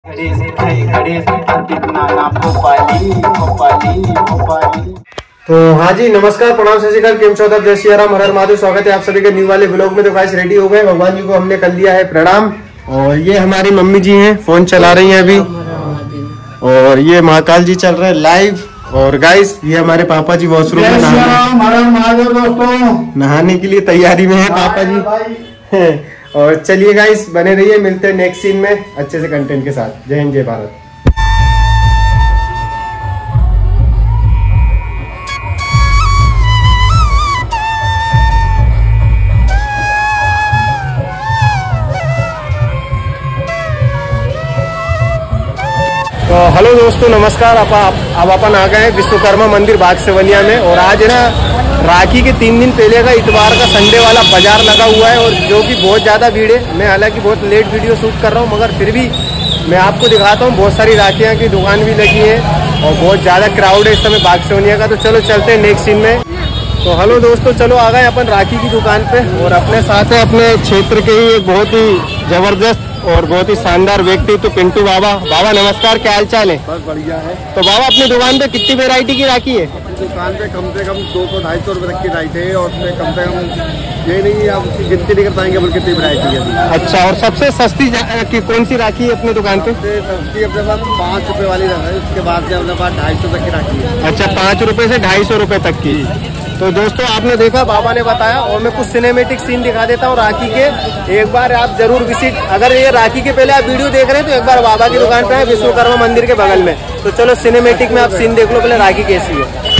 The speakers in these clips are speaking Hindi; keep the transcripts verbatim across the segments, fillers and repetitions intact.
घड़े से ठाई घड़े से कितना ना भोपाली भोपाली भोपाली। तो हाँ जी, नमस्कार, प्रणाम, सत श्री अकाल, केम छो आप? जय श्री राम, हर हर महादेव। स्वागत है आप सभी के न्यू वाले ब्लॉग में। तो गाइस रेडी हो गए, भगवान जी को हमने कर लिया है प्रणाम। और ये हमारी मम्मी जी हैं, फोन चला रही हैं अभी। और ये महाकाल जी चल रहे हैं लाइव। और गाइस ये हमारे पापा जी वॉशरूम में नहाने, नहाने के लिए तैयारी में है पापा जी। और चलिए गाइस बने रहिए, मिलते हैं नेक्स्ट सीन में अच्छे से कंटेंट के साथ। जय हिंद, जय भारत। तो हेलो दोस्तों, नमस्कार। अब अब अपन आ गए विश्वकर्मा मंदिर बाग सेवनिया में। और आज है ना राखी के तीन दिन पहले का इतवार का संडे वाला बाजार लगा हुआ है, और जो कि बहुत ज़्यादा भीड़ है। मैं हालांकि बहुत लेट वीडियो शूट कर रहा हूँ, मगर फिर भी मैं आपको दिखाता हूँ। बहुत सारी राखियाँ की दुकान भी लगी है और बहुत ज़्यादा क्राउड है इस समय बाग सेवनिया का। तो चलो चलते हैं नेक्स्ट सीन में। तो हेलो दोस्तों, चलो आ गए अपन राखी की दुकान पे। और अपने साथ है अपने क्षेत्र के ही एक बहुत ही जबरदस्त और बहुत ही शानदार व्यक्ति, तो पिंटू बाबा। बाबा नमस्कार, क्या हाल चाल है? बस बढ़िया है। तो बाबा अपनी दुकान पे कितनी वेरायटी की राखी है? दुकान पे कम से कम दो सौ ढाई सौ रुपए तक की राइट है, और उसमें कम से कम ये नहीं आप उसकी गिनती नहीं कर पाएंगे बोल कितनी वैरायटी है। अच्छा, और सबसे सस्ती की कौन सी राखी है अपनी दुकान पे? सस्ती अपने पास पाँच रुपए वाली है, उसके बाद से अपने पास ढाई सौ तक की राखी है। अच्छा, पाँच रुपए से ढाई सौ रुपए तक की। तो दोस्तों आपने देखा, बाबा ने बताया, और मैं कुछ सिनेमेटिक सीन दिखा देता हूँ राखी के। एक बार आप जरूर विजिट, अगर ये राखी के पहले आप वीडियो देख रहे हैं तो एक बार बाबा की दुकान पे है विश्वकर्मा मंदिर के बगल में। तो चलो सिनेमेटिक में आप सीन देख लो पहले राखी कैसी है।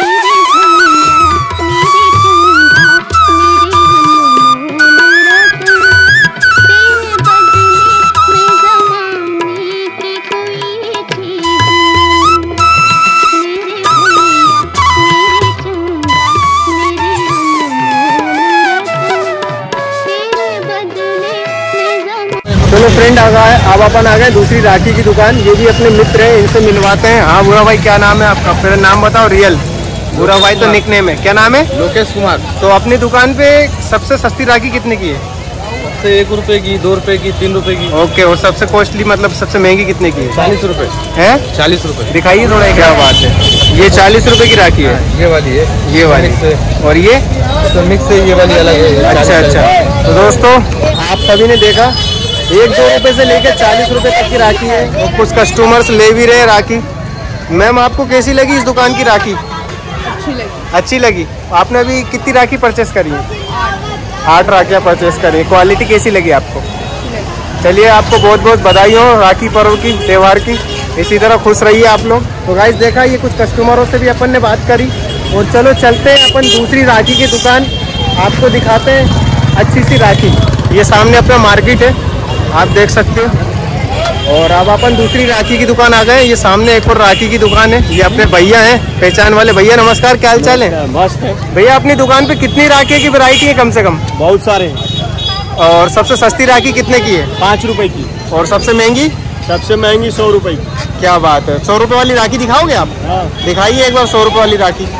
चलो फ्रेंड आ गए, अब अपन आ गए दूसरी राखी की दुकान। ये भी अपने मित्र हैं, इनसे मिलवाते हैं। हाँ बुरा भाई, क्या नाम है आपका? फिर नाम बताओ रियल। बुरा भाई तो निक नेम है, क्या नाम है? लोकेश कुमार। तो अपनी दुकान पे सबसे सस्ती राखी कितने की है? सबसे एक रुपए की, दो रुपए की, तीन रुपए की। ओके, और सबसे कॉस्टली मतलब सबसे महंगी कितने की है? चालीस रुपए है। चालीस रुपए दिखाइए थोड़ा, क्या बात है। ये चालीस रुपए की राखी है, ये वाली है, ये वाली। और ये तो मिक्स है, ये वाली अलग है। अच्छा अच्छा। तो दोस्तों आप सभी ने देखा, एक दो रुपए से लेकर चालीस रुपए तक की राखी है। और कुछ कस्टमर्स ले भी रहे राखी। मैम आपको कैसी लगी इस दुकान की राखी? अच्छी लगी। अच्छी लगी। आपने अभी कितनी राखी परचेस करी है? आठ राखियाँ परचेस करी। क्वालिटी कैसी लगी आपको? चलिए, आपको बहुत बहुत बधाई हो राखी पर्व की, त्योहार की। इसी तरह खुश रहिए आप लोग। तो गाइस देखा, ये कुछ कस्टमरों से भी अपन ने बात करी। और चलो चलते हैं अपन दूसरी राखी की दुकान, आपको दिखाते हैं अच्छी सी राखी। ये सामने अपना मार्केट है, आप देख सकते हो। और अब अपन दूसरी राखी की दुकान आ गए। ये सामने एक और राखी की दुकान है। ये अपने भैया हैं, पहचान वाले भैया। नमस्कार, क्या हाल चाल है? मस्त है भैया, अपनी दुकान पे कितनी राखी की वैरायटी है? कम से कम बहुत सारे। और सबसे सस्ती राखी कितने की है? पाँच रुपए की। और सबसे महंगी? सबसे महंगी सौ रुपए की। क्या बात है, सौ रुपए वाली राखी दिखाओगे आप? हाँ। दिखाइए एक बार सौ रुपए वाली राखी।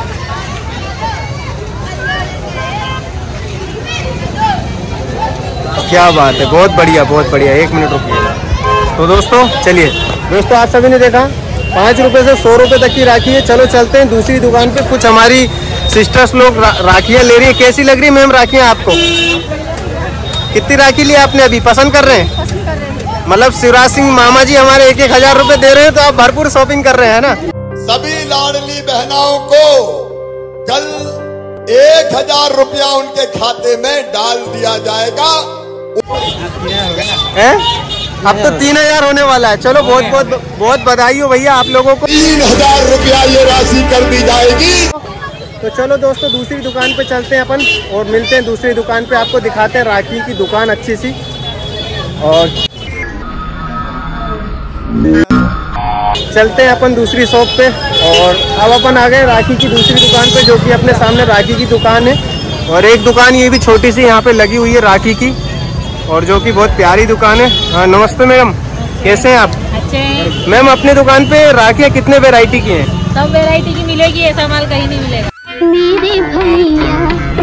क्या बात है, बहुत बढ़िया बहुत बढ़िया। एक मिनट रुकिए। तो दोस्तों चलिए, दोस्तों आप सभी ने देखा, पाँच रुपए से सौ रुपए तक की राखी है। चलो चलते हैं दूसरी दुकान पे। कुछ हमारी सिस्टर्स लोग रा, राखियाँ ले रही है। कैसी लग रही है मैम राखियाँ आपको? कितनी राखी ली आपने? अभी पसंद कर रहे हैं? मतलब शिवराज सिंह मामा जी हमारे एक एक हजार रुपए दे रहे हैं, तो आप भरपूर शॉपिंग कर रहे हैं ना? सभी लाडली बहनों को कल एक हजार रुपया उनके खाते में डाल दिया जाएगा। है? अब तो तीन हजार होने वाला है। चलो बहुत बहुत बहुत बधाई हो भैया आप लोगों को। तीन हजार रुपया ये राशि कर दी जाएगी। तो चलो दोस्तों दूसरी दुकान पे चलते हैं अपन, और मिलते हैं दूसरी दुकान पे। आपको दिखाते हैं राखी की दुकान अच्छी सी। और चलते हैं अपन दूसरी शॉप पे। और अब अपन आ गए राखी की दूसरी दुकान पे, जो कि अपने सामने राखी की दुकान है। और एक दुकान ये भी छोटी सी यहाँ पे लगी हुई है राखी की, और जो कि बहुत प्यारी दुकान है। हाँ नमस्ते मैडम, कैसे हैं आप? अच्छे। मैम अपने दुकान पे राखियाँ कितने वेराइटी की हैं? सब वेराइटी की मिलेगी, ऐसा माल कहीं नहीं मिलेगा।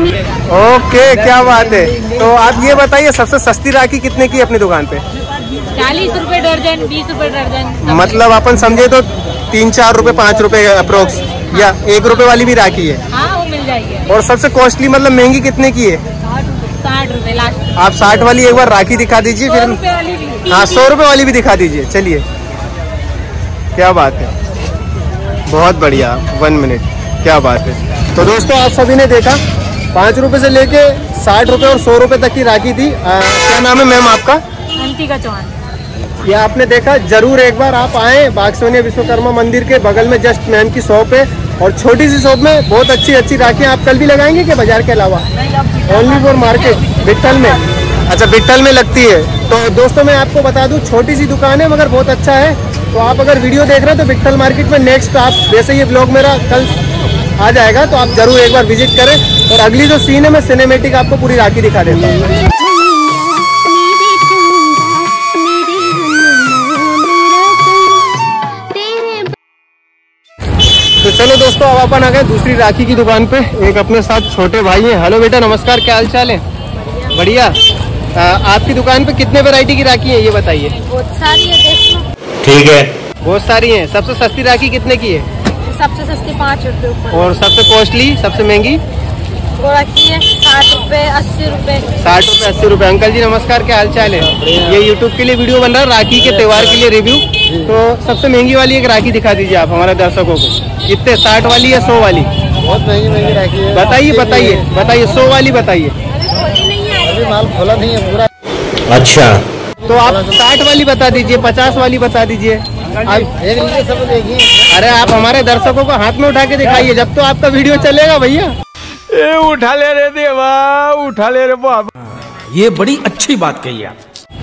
ओके, क्या बात है। तो आप ये बताइए सबसे सस्ती राखी कितने की अपनी दुकान पे? चालीस रुपए दर्जन, बीस रुपए दर्जन। मतलब अपन समझे तो तीन चार रुपए पाँच रुपए अप्रोक्स, या एक रुपए वाली भी राखी है? हाँ, वो मिल जाएगी। और सबसे कॉस्टली मतलब महंगी कितने की है? साठ रुपए लास्ट। आप साठ वाली एक बार राखी दिखा दीजिए, फिर वाली भी। हाँ सौ रुपए वाली भी दिखा दीजिए। चलिए, क्या बात है, बहुत बढ़िया, वन मिनट, क्या बात है। तो दोस्तों आप सभी ने देखा, पाँच रुपए से लेके साठ रुपए और सौ रुपए तक की राखी थी। आ, क्या नाम है मैम आपका? अंतिका चौहान। ये आपने देखा, जरूर एक बार आप आए बागसवनिया विश्वकर्मा मंदिर के बगल में जस्ट मैम की शॉप है, और छोटी सी शॉप में बहुत अच्छी अच्छी राखियाँ आप कल भी लगाएंगे क्या बाजार के अलावा? ओनली फॉर मार्केट, बिट्ठल में? अच्छा, बिट्ठल में लगती है। तो दोस्तों मैं आपको बता दूं, छोटी सी दुकान है मगर बहुत अच्छा है। तो आप अगर वीडियो देख रहे हो तो बिट्ठल मार्केट में नेक्स्ट आप, वैसे ये ब्लॉग मेरा कल आ जाएगा तो आप जरूर एक बार विजिट करें। और अगली जो सीन है मैं सिनेमेटिक आपको पूरी राखी दिखा देता हूँ। तो चलो दोस्तों, अब अपन आ गए दूसरी राखी की दुकान पे। एक अपने साथ छोटे भाई हैं। हेलो बेटा, नमस्कार, क्या हाल चाल है? बढ़िया। आ, आपकी दुकान पे कितने वैरायटी की राखी है ये बताइए? बहुत सारी है। ठीक है, बहुत सारी हैं। सबसे सस्ती राखी कितने की है? सबसे सस्ती पाँच रुपए। और सबसे कॉस्टली, सबसे महंगी? वो राखी है साठ रुपए, अस्सी रुपए। साठ रुपए, अस्सी रुपए। अंकल जी नमस्कार, क्या हाल चाल है? ये यूट्यूब के लिए वीडियो बन रहा है, राखी के त्योहार के लिए रिव्यू। तो सबसे महंगी वाली एक राखी दिखा दीजिए आप हमारे दर्शकों को। कितने, साठ वाली या सौ वाली? बहुत महंगी महंगी राखी है। बताइए बताइए बताइए, सौ वाली बताइए। अभी माल खोला नहीं है पूरा। अच्छा, तो आप साठ वाली बता दीजिए, पचास वाली बता दीजिए। आप एक लीजिए, सब देखिए। अरे आप हमारे दर्शकों को हाथ में उठा के दिखाइए, जब तो आपका वीडियो चलेगा भैया। ए उठा ले रे देवा, उठा ले रे बाबा। ये बड़ी अच्छी बात कही आप।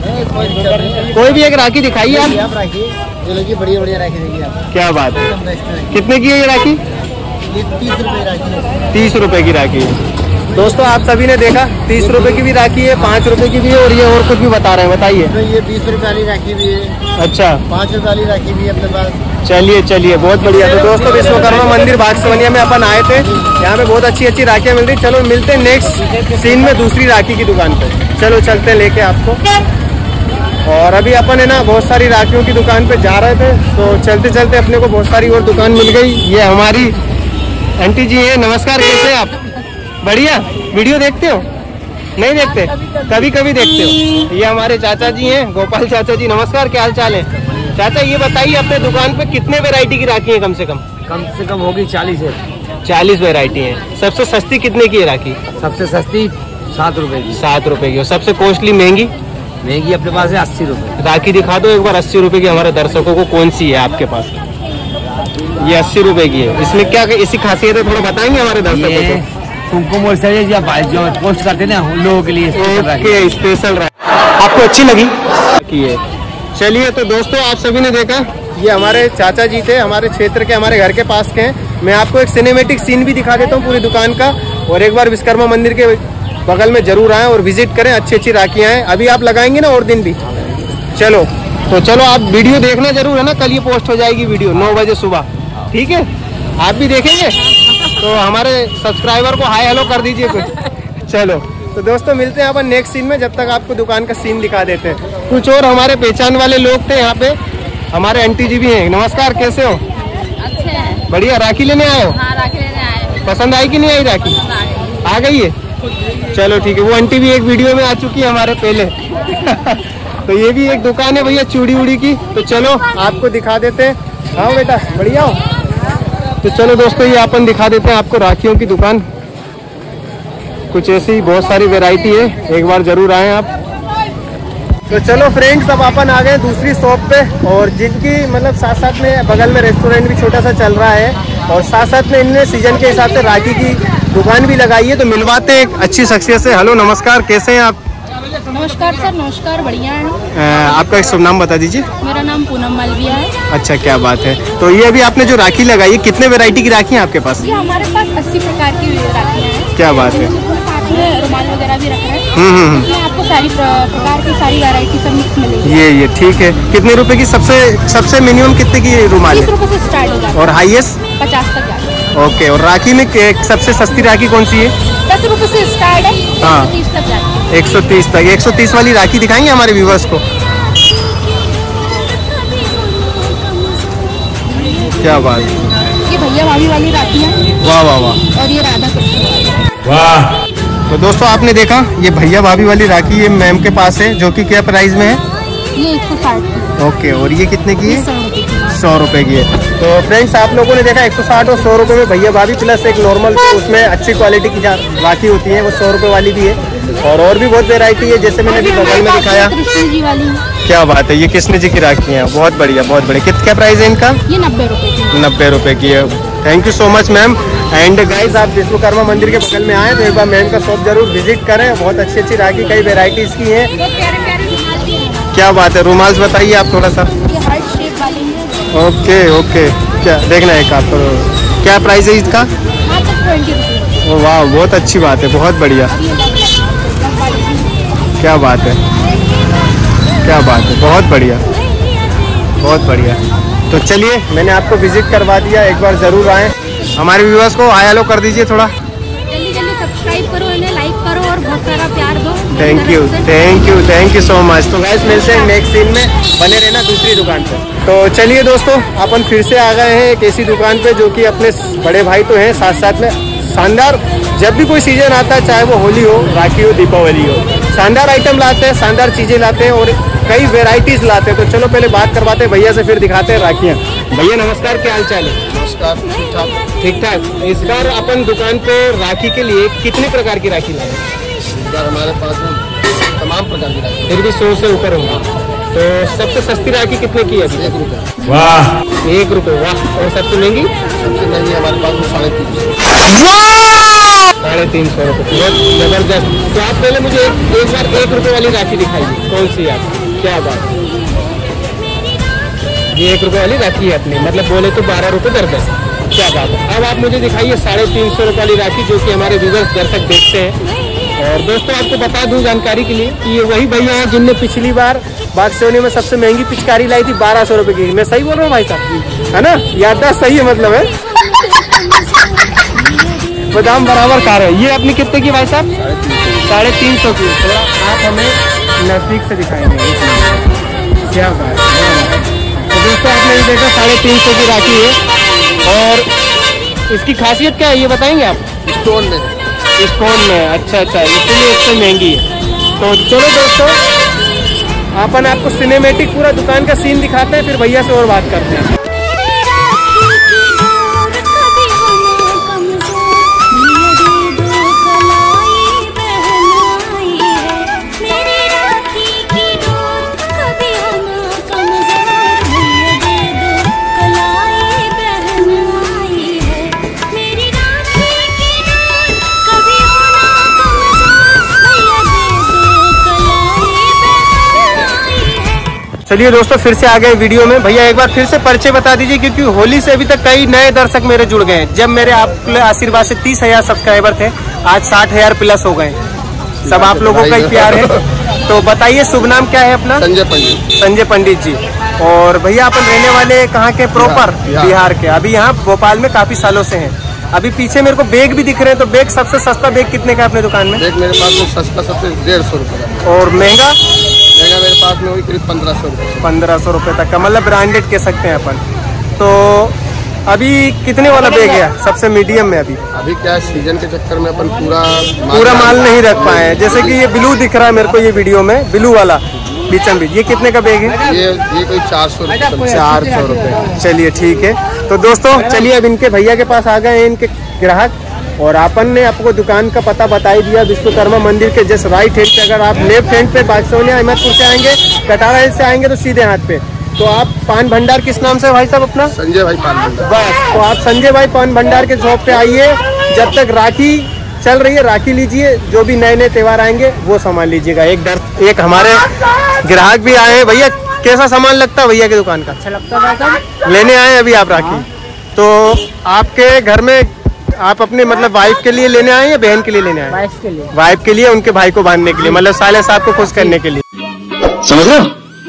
कोई भी एक राखी दिखाइए आप। आप राखी ये लगी, बढ़िया बढ़िया राखी देखिए आप। क्या बात है, कितने की है ये राखी? ये तीस रुपए राखी है। तीस रुपए की राखी है। दोस्तों आप सभी ने देखा, तीस रुपए की भी राखी है, पाँच रुपए की भी है, और ये और कुछ भी बता रहे हैं, बताइए। तो ये बीस रुपए वाली राखी भी है। अच्छा, पाँच रुपए वाली राखी भी है अपने पास। चलिए चलिए, बहुत बढ़िया। तो दोस्तों विश्वकर्मा मंदिर बागसवनिया में अपन आए थे, यहाँ पे बहुत अच्छी अच्छी राखियाँ मिल रही। चलो मिलते हैं नेक्स्ट सीन में दूसरी राखी की दुकान पे। चलो चलते हैं लेके आपको। और अभी अपन है ना बहुत सारी राखियों की दुकान पे जा रहे थे, तो चलते चलते अपने को बहुत सारी और दुकान मिल गई। ये हमारी आंटी जी है, नमस्कार, कैसे हैं आप? बढ़िया। वीडियो देखते हो? नहीं देखते? कभी कभी देखते हो? ये हमारे चाचा जी हैं, गोपाल चाचा जी, नमस्कार, क्या हाल चाल है? चाचा ये बताइए, अपने दुकान पे कितने वैरायटी की राखी है कम से कम? कम से कम होगी चालीस है। चालीस वैरायटी है। सबसे सस्ती कितने की है राखी? सबसे सस्ती सात रुपए की। सात रुपए की। और सबसे कॉस्टली महंगी? महंगी अपने पास है अस्सी रुपए। राखी दिखा दो एक बार अस्सी रुपए की हमारे दर्शकों को, कौन सी है आपके पास? ये अस्सी रुपए की है। इसमें क्या इसी खासियत है, थोड़ा बताएंगे हमारे दर्शकों को? कुमकुम और सरिया जी आप जो पोस्ट करते हैं ना उन लोगों के लिए ओके, स्पेशल राखी। आपको अच्छी लगी? है। चलिए, तो दोस्तों आप सभी ने देखा, ये हमारे चाचा जी थे, हमारे क्षेत्र के, हमारे घर के पास के हैं। मैं आपको एक सिनेमेटिक सीन भी दिखा देता हूँ पूरी दुकान का। और एक बार विश्वकर्मा मंदिर के बगल में जरूर आएं और विजिट करें, अच्छी अच्छी राखियाँ हैं। अभी आप लगाएंगे ना और दिन भी? चलो तो चलो, आप वीडियो देखना जरूर है ना, कल ये पोस्ट हो जाएगी वीडियो नौ बजे सुबह, ठीक है? आप भी देखेंगे तो हमारे सब्सक्राइबर को हाय हेलो कर दीजिए कुछ। चलो तो दोस्तों मिलते हैं अपन नेक्स्ट सीन में, जब तक आपको दुकान का सीन दिखा देते हैं। कुछ और हमारे पहचान वाले लोग थे यहाँ पे, हमारे आंटी जी भी हैं। नमस्कार, कैसे हो? अच्छे हैं। बढ़िया। राखी लेने आए हो? हाँ, राखी लेने आए। पसंद आई कि नहीं आई राखी? आ गई है? चलो ठीक है। वो आंटी भी एक वीडियो में आ चुकी है हमारे पहले। तो ये भी एक दुकान है भैया चूड़ी उड़ी की, तो चलो आपको दिखा देते हैं। हाँ बेटा, बढ़िया हो? तो चलो दोस्तों, ये अपन दिखा देते हैं आपको राखियों की दुकान। कुछ ऐसी बहुत सारी वैरायटी है, एक बार जरूर आए आप। तो चलो फ्रेंड्स, अब अपन आ गए दूसरी शॉप पे, और जिनकी मतलब साथ साथ में बगल में रेस्टोरेंट भी छोटा सा चल रहा है, और साथ साथ में इनने सीजन के हिसाब से राखी की दुकान भी लगाई है। तो मिलवाते हैं एक अच्छी शख्सियत से। हेलो, नमस्कार, कैसे हैं आप? नमस्कार सर। नमस्कार, बढ़िया है। आपका एक शुभ नाम बता दीजिए। मेरा नाम पूनम मालविया है। अच्छा, क्या बात है। तो ये अभी आपने जो राखी लगाई है, कितने वैरायटी की राखी है आपके पास? ये हमारे पास अस्सी प्रकार की राखियाँ हैं। क्या बात है। साथ में रुमाल वगैरह भी रख रहे हैं। हम्म हम्म। इसमें आपको सारी प्रकार की सारी वैरायटी सब मिक्स मिलेगी। ये ये ठीक है। कितने रुपए की सबसे सबसे मिनिमम कितने की रुमाल तीस है? रुपए से स्टार्ट हो जाता है और हाईएस्ट पचास तक जाता है। ओके। और राखी में के- सबसे सस्ती राखी कौन सी है? दस रुपए से स्टार्ट है, हाँ। तीस तक जाती है। एक सौ तीस तक। एक सौ तीस वाली राखी दिखाएंगे हमारे व्यूवर्स को? क्या बात, ये भैया भाभी वाली राखी है। वाह वाह वाह। और ये राधा कृष्ण। वाह। तो दोस्तों आपने देखा ये भैया भाभी वाली राखी ये मैम के पास है, जो कि क्या प्राइस में है? ये एक सौ साठ। ओके, और ये कितने की है? सौ रुपए की। सौ रुपए की है। तो फ्रेंड्स आप लोगों ने देखा एक सौ साठ और सौ रुपए में भैया भाभी, प्लस एक नॉर्मल उसमें अच्छी क्वालिटी की राखी होती है वो सौ रुपए वाली भी है, और और भी बहुत वेरायटी है जैसे मैंने अभी बगल में दिखाया। कृष्ण जी वाली। क्या बात है, ये कृष्ण जी की राखी है, बहुत बढ़िया बहुत बढ़िया। कित क्या प्राइस है इनका? ये नब्बे रुपए की। नब्बे रुपए की है। Thank you so much ma'am. And guys आप विश्वकर्मा मंदिर के बगल में आए तो एक बार मैम का शॉप जरूर विजिट करें, बहुत अच्छी अच्छी राखी कई वेराइटीज की है। क्या बात है, रुमाल्स बताइए आप थोड़ा सा। ये हार्ट शेप वाली है। ओके ओके, क्या देखना है आप, क्या प्राइस है इसका? मात्र ट्वेंटी रुपए। वाह बहुत अच्छी बात है, बहुत बढ़िया। क्या बात है, क्या बात है, बहुत बढ़िया बहुत बढ़िया। तो चलिए मैंने आपको विजिट करवा दिया, एक बार जरूर आए। हमारे व्यूअर्स को हाय हेलो कर दीजिए थोड़ा। जल्दी जल्दी सब्सक्राइब करो, इन्हें लाइक करो और बहुत सारा प्यार दो। Thank you thank you thank you so much. तो गाइस मिलते हैं नेक्स्ट सीन में, बने रहना दूसरी दुकान पे। तो चलिए दोस्तों अपन फिर से आ गए हैं एक ऐसी दुकान पे जो कि अपने बड़े भाई तो हैं, साथ साथ में शानदार, जब भी कोई सीजन आता है चाहे वो होली हो, राखी हो, दीपावली हो, शानदार आइटम लाते हैं, शानदार चीजें लाते हैं और कई वेराइटीज लाते हैं। तो चलो पहले बात करवाते हैं भैया से, फिर दिखाते हैं राखियाँ। भैया नमस्कार, क्या हाल चाल है? नमस्कार, ठीक ठाक ठीक ठाक। इस बार अपन दुकान पे राखी के लिए कितने प्रकार की राखी लाए? इस बार हमारे पास में तमाम प्रकार की राखी। फिर भी सौ से ऊपर होगा। तो सबसे सस्ती राखी कितने की है अभी? एक रुपये। वाह। एक रुपये, वाह। और सबसे महंगी? सबसे महंगी हमारे पास में साढ़े तीन सौ। साढ़े तीन सौ रुपये, बहुत जबरदस्त। तो आप पहले मुझे एक, एक बार एक रुपये वाली राखी दिखाइए, कौन सी आप? क्या बात है, ये एक रुपये वाली राखी है अपनी, मतलब बोले तो बारह रुपये दर्जन। क्या बात है। अब आप मुझे दिखाइए साढ़े तीन सौ रुपये वाली राखी, जो कि हमारे व्यूअर्स दर्शक देखते हैं। और दोस्तों आपको बता दूं जानकारी के लिए कि ये वही भैया हैं जिनने पिछली बार बागसोनी में सबसे महंगी पिचकारी लाई थी बारह सौ रुपये की। मैं सही बोल रहा हूँ भाई साहब, है ना? याददाश्त सही है मतलब है, बादाम बराबर खा रहे हैं। ये अपनी कितने की भाई साहब? साढ़े तीन सौ की। थोड़ा आप हमें नजदीक से दिखाएंगे, क्या बात है। तो दोस्तों आपने ये देखा साढ़े तीन सौ की राखी है, और इसकी खासियत क्या है ये बताएंगे आप? स्टोन में, स्टोन में, अच्छा अच्छा, इसलिए इससे महंगी है। तो चलो दोस्तों अपन आपको सिनेमेटिक पूरा दुकान का सीन दिखाते हैं, फिर भैया से और बात करते हैं। चलिए दोस्तों फिर से आ गए वीडियो में। भैया एक बार फिर से परिचय बता दीजिए, क्योंकि होली से अभी तक कई नए दर्शक मेरे जुड़ गए हैं। जब मेरे आपके आशीर्वाद से तीस हजार सब्सक्राइबर थे, आज साठ हजार प्लस हो गए। सब आप लोगों का ही प्यार है। तो बताइए शुभ नाम क्या है अपना? संजय पंडित। संजय पंडित जी। और भैया अपन रहने वाले कहाँ के? प्रॉपर बिहार, बिहार के। अभी यहाँ भोपाल में काफी सालों से हैं। अभी पीछे मेरे को बैग भी दिख रहे हैं, तो बैग सबसे सस्ता बैग कितने का अपने दुकान में? बैग मेरे पास में सस्ता सबसे डेढ़ सौ रुपये का। और महंगा? महंगा मेरे पास में वही करीब पंद्रह सौ रुपये। पंद्रह सौ रुपये तक का, मतलब ब्रांडेड कह सकते हैं अपन। तो अभी कितने वाला बैग है सबसे मीडियम में? अभी अभी क्या है, सीजन के चक्कर में अपन पूरा पूरा माल नहीं रख पाए हैं। जैसे कि ये ब्लू दिख रहा है मेरे को, ये वीडियो में ब्लू वाला बीचम बीच, ये कितने का बैग है? ये ये कोई चार सौ रुपये। चार सौ रुपये। चलिए ठीक है। तो दोस्तों चलिए अब इनके भैया के पास आ गए हैं इनके ग्राहक, और अपन ने आपको दुकान का पता बता ही दिया। विश्वकर्मा मंदिर के जस्ट राइट हैंड पे, अगर आप लेफ्ट हैंड पे बागसोनिया अहमदपुर से आएंगे, कटारा हिल से आएंगे तो सीधे हाथ पे। तो आप पान भंडार किस नाम से भाई साहब अपना? संजय भाई पान भंडार। बस, तो आप संजय भाई पान भंडार के शॉप पे आइए। जब तक राखी चल रही है राखी लीजिए, जो भी नए नए त्योहार आएंगे वो सामान लीजिएगा। एक दर एक हमारे ग्राहक भी आए हैं। भैया कैसा सामान लगता है भैया की दुकान का? अच्छा लगता है भाई? लेने आए अभी आप राखी? तो आपके घर में आप अपने मतलब वाइफ के लिए लेने आए या बहन के लिए लेने आए? वाइफ के लिए। वाइफ के लिए, उनके भाई को बांधने के लिए, मतलब साले साहब को खुश करने के लिए। समझ रहे हो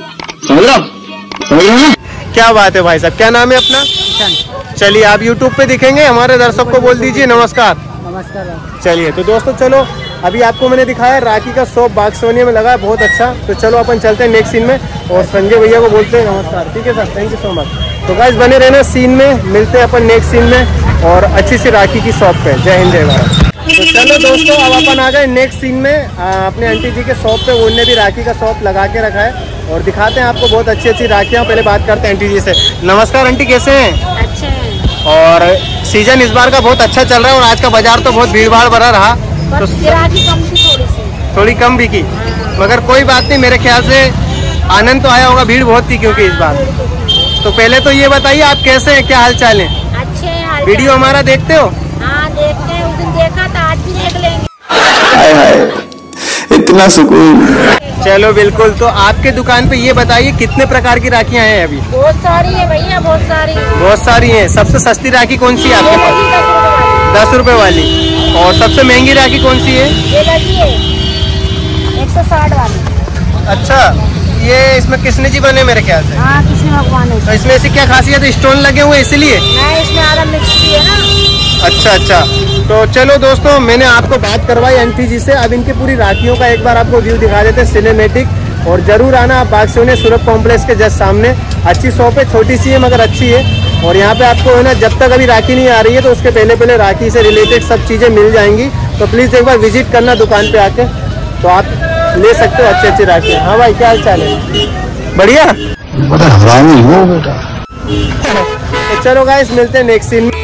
समझ रहे हो समझ रहे हो? क्या बात है भाई साहब, क्या नाम है अपना? चलिए आप यूट्यूब पे दिखेंगे, हमारे दर्शक को बोल दीजिए नमस्कार। नमस्कार। चलिए तो दोस्तों चलो अभी आपको मैंने दिखाया राखी का शॉप बागसवनिया में लगा है, बहुत अच्छा। तो चलो अपन चलते हैं नेक्स्ट सीन में और संजय भैया को बोलते हैं नमस्कार। ठीक है sir, thank you so much. तो गाइस बने रहना सीन में, मिलते हैं अपन नेक्स्ट सीन में और अच्छी सी राखी की शॉप पे। जय हिंद जय भारत। तो चलो दोस्तों, अब अपन आ गए नेक्स्ट सीन में आ, अपने आंटी जी के शॉप पे। उन्होंने भी राखी का शॉप लगा के रखा है और दिखाते हैं आपको बहुत अच्छी अच्छी राखियाँ। पहले बात करते हैं आंटी जी से। नमस्कार आंटी, कैसे हैं? अच्छे हैं। और सीजन इस बार का बहुत अच्छा चल रहा है और आज का बाजार तो बहुत भीड़ भाड़ भरा रहा, तो राखी कम थी थोड़ी सी, थोड़ी कम भी की, मगर कोई बात नहीं, मेरे ख्याल से आनंद तो आया होगा। भीड़ बहुत थी क्योंकि इस बार। तो पहले तो ये बताइए आप कैसे हैं, क्या हाल चाल है? अच्छे हैं। वीडियो हमारा देखते हो? हाँ देखते हैं, उस दिन देखा था, आज भी देख लेंगे। हाय हाय, इतना सुकून। चलो बिल्कुल। तो आपके दुकान पे ये बताइए कितने प्रकार की राखियाँ हैं अभी? बहुत सारी है भैया, बहुत सारी। बहुत सारी हैं। सबसे सस्ती राखी कौन सी है आपके पास? दस रुपए वाली। और सबसे महंगी राखी कौन सी है? ये लगी है एक सौ साठ वाली। अच्छा, ये इसमें कृष्ण जी बने मेरे ख्याल से। हाँ, कृष्ण भगवान है। तो इसमें ऐसी क्या खासियत है, स्टोन लगे हुए इसलिए? नहीं, इसमें आधा मिक्स भी है ना। अच्छा अच्छा। तो चलो दोस्तों, मैंने आपको बात करवाई आंटी जी से। अब इनकी पूरी राखियों का एक बार आपको व्यू दिखा देते हैं सिनेमेटिक। और जरूर आना आप बागसवनिया सूरत कॉम्प्लेक्स के जस्ट सामने। अच्छी शॉप है, छोटी सी है मगर अच्छी है। और यहाँ पे आपको है ना, जब तक अभी राखी नहीं आ रही है तो उसके पहले पहले राखी से रिलेटेड सब चीज़ें मिल जाएंगी। तो प्लीज़ एक बार विजिट करना दुकान पे आके, तो आप ले सकते हो अच्छी अच्छी राखी। हाँ भाई, क्या हाल चाल है? बढ़िया। बड़ा हरामी हो बेटा। तो चलो गाइस, मिलते हैं नेक्स्ट सीन में।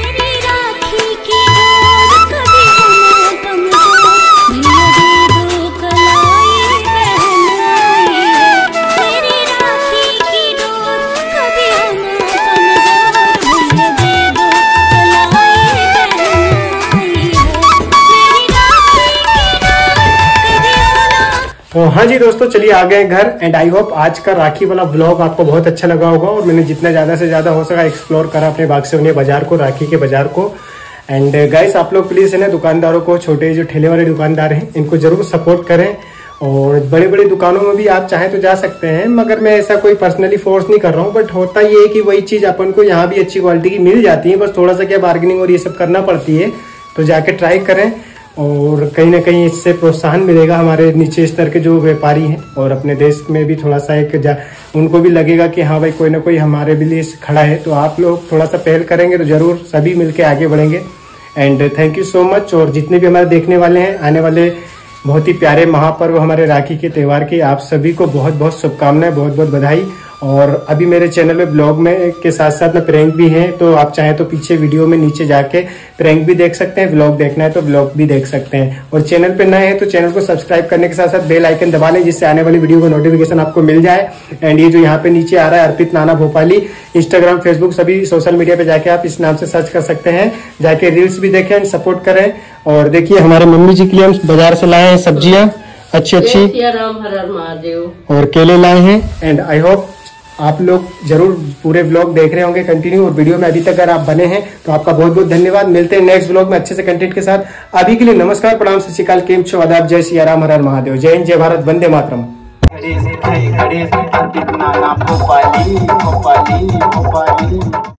तो हाँ जी दोस्तों, चलिए आ गए घर। एंड आई होप आज का राखी वाला ब्लॉग आपको बहुत अच्छा लगा होगा। और मैंने जितना ज़्यादा से ज़्यादा हो सका एक्सप्लोर करा अपने बागसवनिया बाजार को, राखी के बाजार को। एंड गाइस, आप लोग प्लीज़ है ना, दुकानदारों को, छोटे जो ठेले वाले दुकानदार हैं, इनको जरूर सपोर्ट करें। और बड़े बड़े दुकानों में भी आप चाहें तो जा सकते हैं, मगर मैं ऐसा कोई पर्सनली फोर्स नहीं कर रहा हूँ। बट होता ये है कि वही चीज़ अपन को यहाँ भी अच्छी क्वालिटी की मिल जाती है, बस थोड़ा सा क्या बार्गेनिंग और ये सब करना पड़ती है। तो जाके ट्राई करें और कहीं ना कहीं इससे प्रोत्साहन मिलेगा हमारे नीचे स्तर के जो व्यापारी हैं। और अपने देश में भी थोड़ा सा एक जा, उनको भी लगेगा कि हाँ भाई, कोई ना कोई हमारे भी लिए खड़ा है। तो आप लोग थोड़ा सा पहल करेंगे तो जरूर सभी मिलके आगे बढ़ेंगे। And thank you so much. और जितने भी हमारे देखने वाले हैं, आने वाले बहुत ही प्यारे महापर्व हमारे राखी के त्यौहार की, आप सभी को बहुत बहुत शुभकामनाएं, बहुत बहुत बधाई। और अभी मेरे चैनल में ब्लॉग में के साथ साथ में प्रैंक भी हैं, तो आप चाहें तो पीछे वीडियो में नीचे जाके प्रैंक भी देख सकते हैं। ब्लॉग देखना है तो ब्लॉग भी देख सकते हैं। और चैनल पे नए हैं तो चैनल को सब्सक्राइब करने के साथ साथ बेल आइकन दबा लें, जिससे आने वाली वीडियो का नोटिफिकेशन आपको मिल जाए। एंड ये जो यहाँ पे नीचे आ रहा है अर्पित नाना भोपाली, इंस्टाग्राम, फेसबुक, सभी सोशल मीडिया पे जाके आप इस नाम से सर्च कर सकते हैं। जाके रील्स भी देखें, सपोर्ट करें। और देखिए, हमारे मम्मी जी के लिए हम बाजार से लाए हैं सब्जियां अच्छी अच्छी, राम हर हर महादेव, और केले लाए हैं। एंड आई होप आप लोग जरूर पूरे ब्लॉग देख रहे होंगे कंटिन्यू। और वीडियो में अभी तक अगर आप बने हैं तो आपका बहुत बहुत धन्यवाद। मिलते हैं नेक्स्ट ब्लॉग में अच्छे से कंटेंट के साथ। अभी के लिए नमस्कार, प्रणाम, सत श्री अकाल, केम छो, आदाब, जय सिया राम, हर हर महादेव, जय हिंद, जय भारत, वंदे मातरम। गणेश भाई, गणेश अर्पित नाना भोपाली, भोपाली, भोपाली।